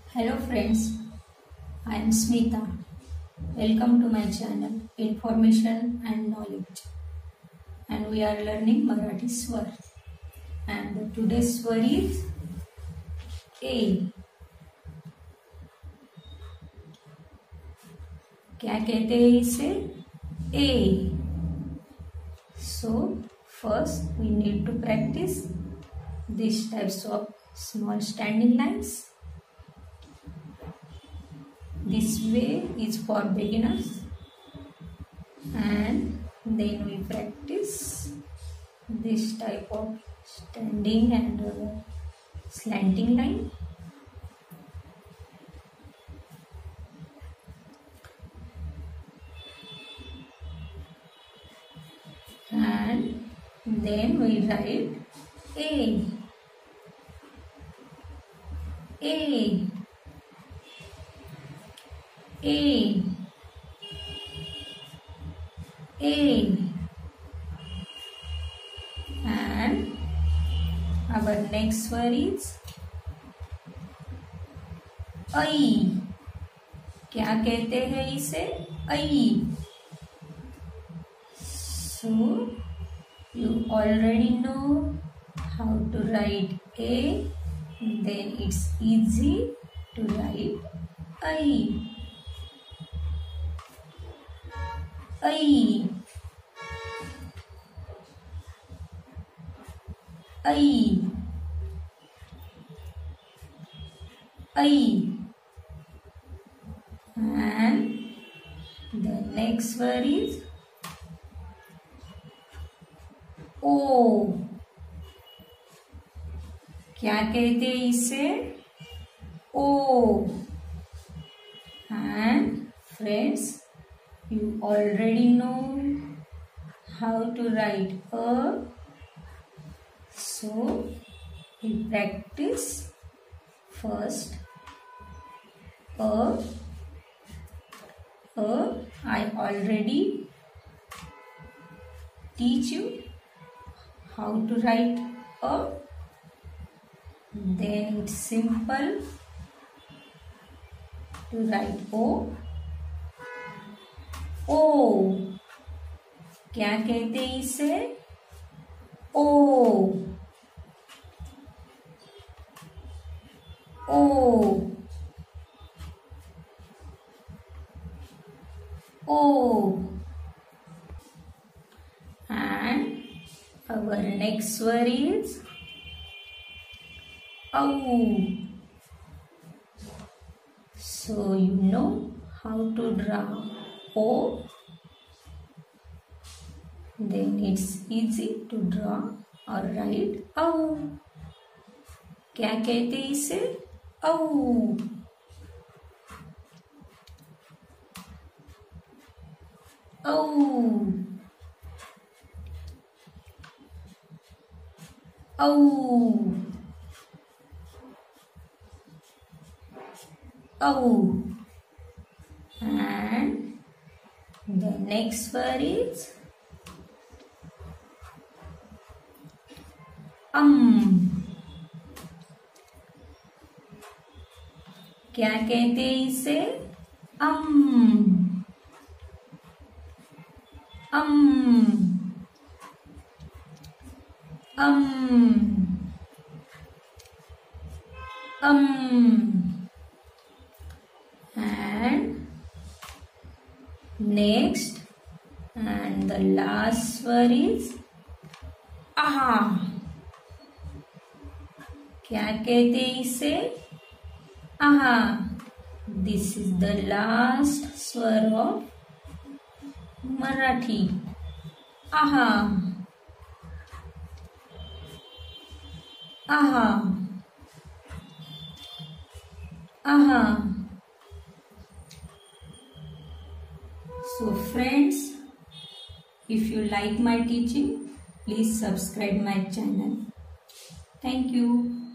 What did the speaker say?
Hello friends, I am Smita. Welcome to my channel Information and Knowledge, and we are learning Marathi Swar. And today's swar is A. क्या कहते हैं इसे? A. So first we need to practice these types of small standing lines. This way is for beginners, and then we practice this type of standing and slanting line. And then we write A. A. A. A. And our next word is I. क्या कहते हैं इसे? I. So you already know how to write A. Then it's easy to write I. I. I. I. And the next word is O. क्या कहते हैं इसे? O. And friends, you already know how to write A. So we practice first A. I already teach you how to write A. Then it's simple to write O. O. क्या कहते हैं इसे? O. O. O. And our next word is O. So you know how to draw O. Then it's easy to draw or write O. क्या कहते हैं इसे? O. O. O. O. And the next word is क्या कहते हैं इसे? And next and the last word is aha. क्या कहते हैं इसे? aha. This is the last swar of Marathi. aha. Aha. Aha. So friends, if you like my teaching, please subscribe my channel. Thank you.